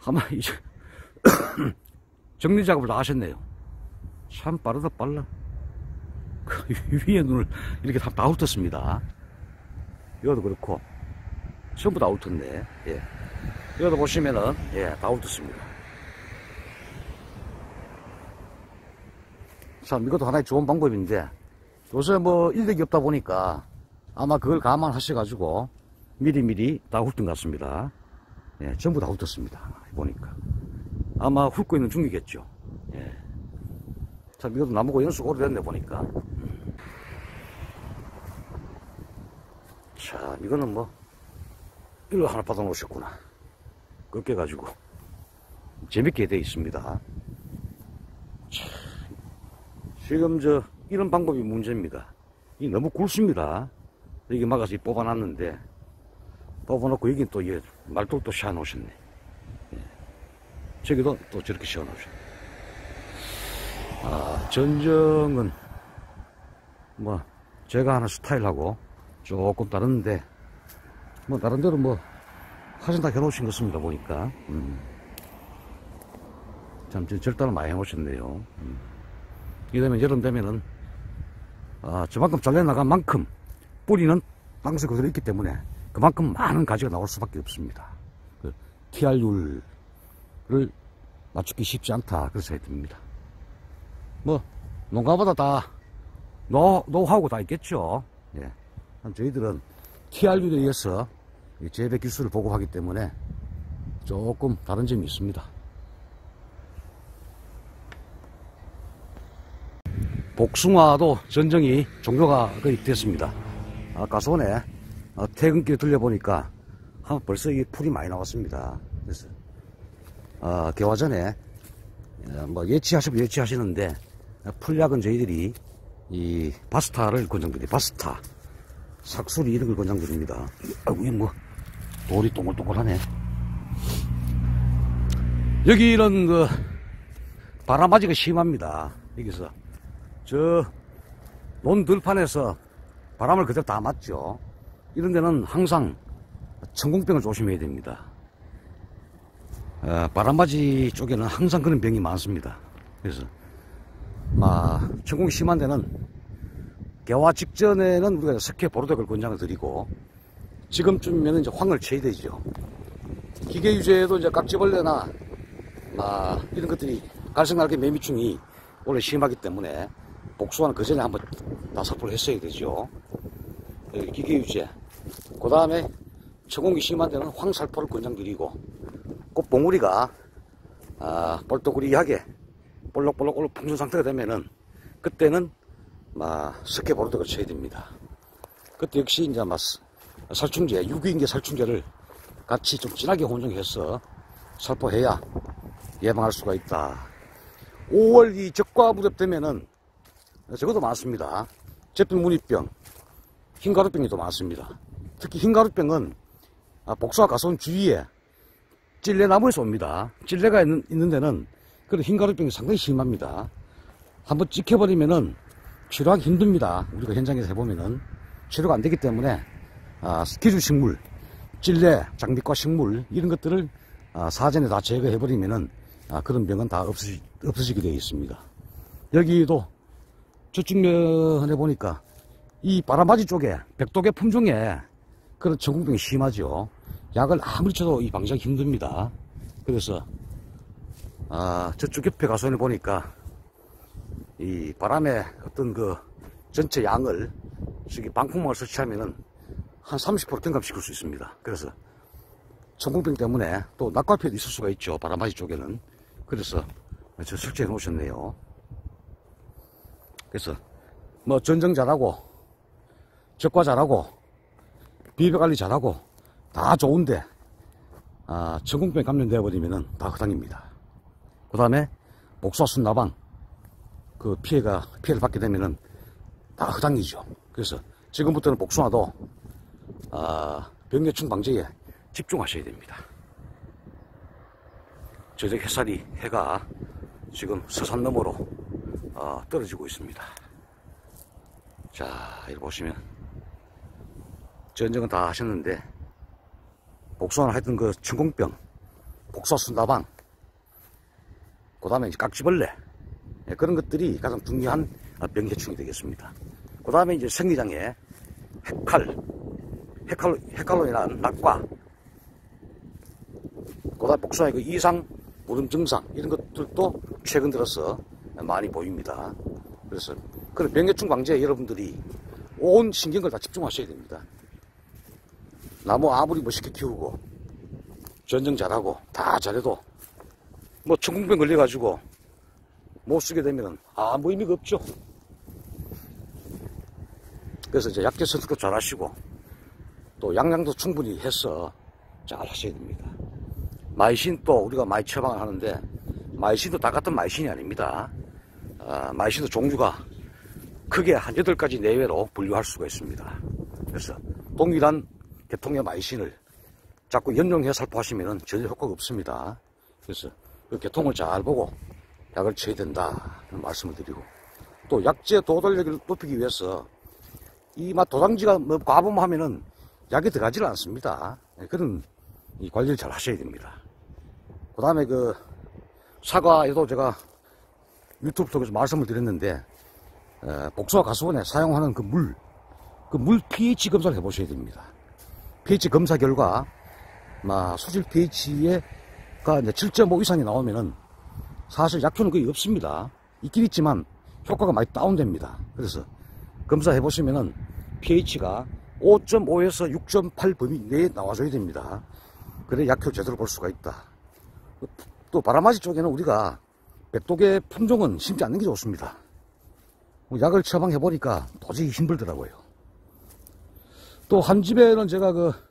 아마 이제 정리 작업을 다 하셨네요. 참 빠르다 빨라. 위에 눈을 이렇게 다 훑었습니다. 이것도 그렇고 전부 다 훑었네. 예. 이것도 보시면은 다 훑었습니다. 참 이것도 하나의 좋은 방법인데 요새 뭐 인력이 없다 보니까 아마 그걸 감안하셔가지고 미리미리 다 훑은 것 같습니다. 예, 전부 다 훑었습니다. 보니까 아마 훑고 있는 중이겠죠. 예. 참 이것도 나무가 연수가 오래됐네 보니까. 자, 이거는 뭐 일로 하나 받아 놓으셨구나. 그렇게 해가지고 재밌게 되어 있습니다. 자, 지금 이런 방법이 문제입니다. 이 너무 굵습니다. 여기 막아서 뽑아놨는데 뽑아놓고 여긴 또 말뚝 또 씌워 놓으셨네. 예. 저기도 또 저렇게 씌워 놓으셨네. 전정은 뭐 제가 하는 스타일하고 조금 다른데 뭐 나름대로 뭐 사진 다 해놓으신 것 같습니다 보니까. 참 절단을 많이 해놓으셨네요. 이러면 여름 되면은 저만큼 잘려나간 만큼 뿌리는 땅속에 그대로 있기 때문에 그만큼 많은 가지가 나올 수밖에 없습니다. 그 TR율을 맞추기 쉽지 않다 그런 생각이 듭니다. 뭐 농가보다 다 노하우가 다 있겠죠. 예. 저희들은 TR율에 의해서 재배 기술을 보급하기 때문에 조금 다른 점이 있습니다. 복숭아도 전정이 종료가 거의 됐습니다. 아까 전에 퇴근길에 들려보니까 벌써 이 풀이 많이 나왔습니다. 그래서 개화 전에 뭐 예치하시면 예치하시는데 풀약은 저희들이 이 바스타를 권장드립니다. 바스타, 삭수리 이런 걸 권장드립니다. 위에 뭐 돌이 동글동글하네. 여기는 그 바람맞이가 심합니다. 여기서 논 들판에서 바람을 그대로 다 맞죠. 이런 데는 항상 천공병을 조심해야 됩니다. 바람맞이 쪽에는 항상 그런 병이 많습니다. 그래서 천공이 심한 데는 개화 직전에는 우리가 석회 보로덱을 권장을 드리고 지금쯤이면 이제 황을 쳐야 되죠. 기계 유제도 이제 깍지벌레나 이런 것들이 갈색날개 매미충이 원래 심하기 때문에 복숭아는 그 전에 한번 다 살포를 했어야 되죠. 기계 유제. 그 다음에 천공이 심한 데는 황살포를 권장드리고 꽃봉우리가 볼떡우리하게 볼록볼록 풍선 상태가 되면은 그때는 석회 보로덱을 쳐야 됩니다. 그때 역시 이제 살충제, 유기인계 살충제를 같이 좀 진하게 혼용해서 살포해야 예방할 수가 있다. 5월 이 적과 무렵 되면은 저것도 많습니다. 잿빛무늬병, 흰가루병이 또 많습니다. 특히 흰가루병은 복숭아 가수원 주위에 찔레나무에서 옵니다. 찔레가 있는 데는 그런 흰가루병이 상당히 심합니다. 한번 찍혀버리면은 치료하기 힘듭니다. 우리가 현장에서 해보면은 치료가 안 되기 때문에 기주식물, 찔레, 장미과 식물 이런 것들을 사전에 다 제거해버리면은 그런 병은 다 없어지게 되어 있습니다. 여기도 저쪽 면에 보니까 이 바람맞이 쪽에 백독의 품종에 그런 천공병이 심하죠. 약을 아무리 쳐도 이 방지하기 힘듭니다. 그래서 저쪽 옆에 가서 보니까 이 바람에 어떤 그 전체 양을 방풍망을 설치하면은 한 30% 경감시킬 수 있습니다. 그래서 천공병 때문에 또 낙과피해도 있을 수가 있죠. 바람맞이 쪽에는. 그래서 저 설치해 놓으셨네요. 그래서 뭐 전정 잘하고 적과 잘하고 비벼관리 잘하고 다 좋은데 천공병 감염되어 버리면은 다 허당입니다. 그 다음에 복숭아 순나방 그 피해를 받게 되면은 다 허당이죠. 그래서 지금부터는 복숭아도 병해충 방지에 집중하셔야 됩니다. 저녁 해가 지금 서산 너머로 떨어지고 있습니다. 자, 여기 보시면 전정은 다 하셨는데 복숭아는 하여튼 그 천공병 복사 순다방, 그 다음에 이제 깍지벌레, 예, 그런 것들이 가장 중요한 병해충이 되겠습니다. 그 다음에 이제 생리장에 헤칼로 인한 낙과, 그 다음에 복사의 그 이상 무름 증상, 이런 것들도 최근 들어서 많이 보입니다. 그래서 그런 병해충 방지에 여러분들이 온 신경을 다 집중하셔야 됩니다. 나무 아무리 멋있게 키우고 전정 잘하고 다 잘해도 뭐 천궁병 걸려가지고 못 쓰게 되면 아무 의미가 없죠. 그래서 이제 약재 선택도 잘 하시고 또 양양도 충분히 해서 잘 하셔야 됩니다. 마이신 또 우리가 많이 처방을 하는데 마이신도 다 같은 마이신이 아닙니다. 마이신도 종류가 크게 한 8가지 내외로 분류할 수가 있습니다. 그래서 동일한 계통의 마이신을 자꾸 연용해 살포하시면 전혀 효과가 없습니다. 그래서 그 계통을 잘 보고 약을 쳐야 된다 그런 말씀을 드리고, 또 약재 도달력을 높이기 위해서 이 도장지가 뭐 과범하면은 약이 들어가지를 않습니다. 그런 이 관리를 잘 하셔야 됩니다. 그 다음에 그 사과에도 제가 유튜브 통해서 말씀을 드렸는데 복숭아 가수원에 사용하는 그 물 pH 검사를 해보셔야 됩니다. pH 검사 결과 수질 pH가 7.5 이상이 나오면은 사실 약효는 거의 없습니다. 있긴 있지만 효과가 많이 다운됩니다. 그래서 검사해 보시면은 pH가 5.5에서 6.8 범위 내에 나와줘야 됩니다. 그래 약효 제대로 볼 수가 있다. 또 바라마지 쪽에는 우리가 백독의 품종은 심지 않는 게 좋습니다. 약을 처방해 보니까 도저히 힘들더라고요. 또 한 집에는 제가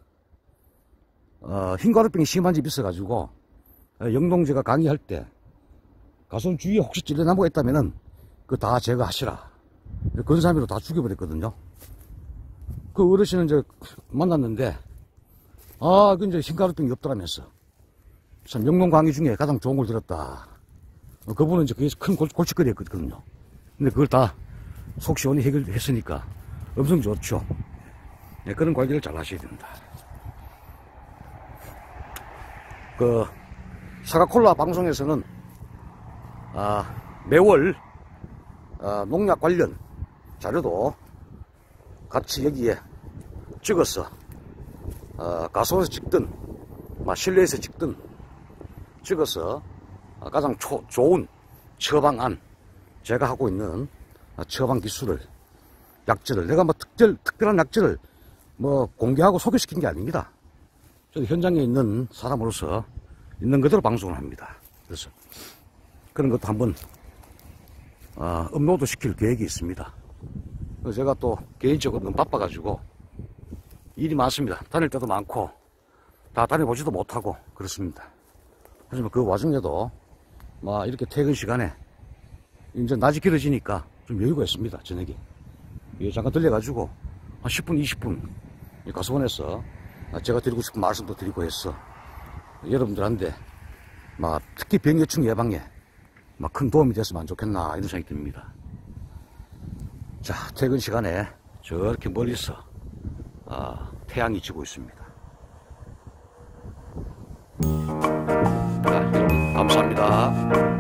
흰가루병이 심한 집이 있어가지고 영농제가 강의할 때 가손 주위에 혹시 찔레나무가 있다면은 그거 다 제거하시라. 건사미로 다 죽여버렸거든요. 그 어르신은 이제 만났는데 그 이제 흰가루병이 없더라면서 참 영농 강의 중에 가장 좋은 걸 들었다. 그분은 이제 그게 큰 골칫거리였거든요. 근데 그걸 다 속 시원히 해결했으니까 엄청 좋죠. 네, 그런 관리를 잘 하셔야 됩니다. 그 사과콜라 방송에서는 매월 농약 관련 자료도 같이 여기에 찍어서 가수원에서 찍든 실내에서 찍든 찍어서 가장 좋은 처방안, 제가 하고 있는 처방 기술을, 약재를, 내가 특별한 약재를 공개하고 소개시킨 게 아닙니다. 저도 현장에 있는 사람으로서 있는 그대로 방송을 합니다. 그래서 그런 것도 한번 업로드 시킬 계획이 있습니다. 그래서 제가 또 개인적으로 너무 바빠가지고 일이 많습니다. 다닐 때도 많고 다 다녀보지도 못하고 그렇습니다. 하지만 그 와중에도 이렇게 퇴근 시간에 이제 낮이 길어지니까 좀 여유가 있습니다. 저녁에 잠깐 들려가지고 한 10분 20분 가수원에서 제가 드리고 싶은 말씀도 드리고 해서 여러분들한테 특히 병해충 예방에 큰 도움이 됐으면 좋겠나 이런 생각이 듭니다. 자, 퇴근 시간에 저렇게 멀리서 태양이 지고 있습니다. 자, 여러분 감사합니다.